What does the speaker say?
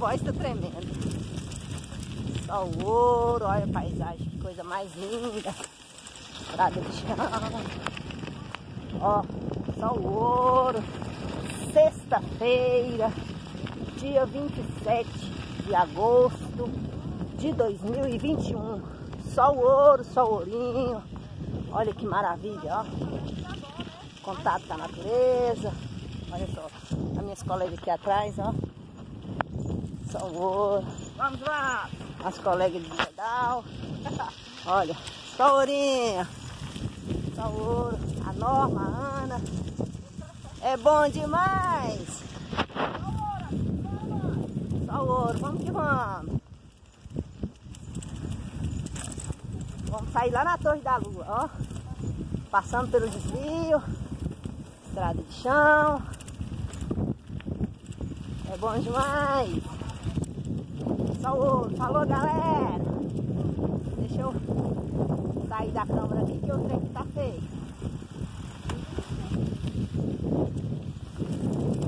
voz tá tremendo. Só o ouro, olha a paisagem, que coisa mais linda. Estrada de chão. Ó, só o ouro. Sexta-feira, dia 27 de agosto de 2021. Só o ouro, só o ourinho. Olha que maravilha, ó. Contato com a natureza. Olha só, as minhas colegas aqui atrás, ó. Só o ouro. Vamos lá! As colegas de pedal. Olha, só ourinho. Só o ouro. A Norma, a Ana. É bom demais! Só o ouro, vamos que vamos! Vamos sair lá na Torre da Lua, ó. Passando pelo desvio. Estrada de chão. É bom demais! Só o ouro. Falou, galera! Deixa eu sair da câmera aqui que o trem tá feio.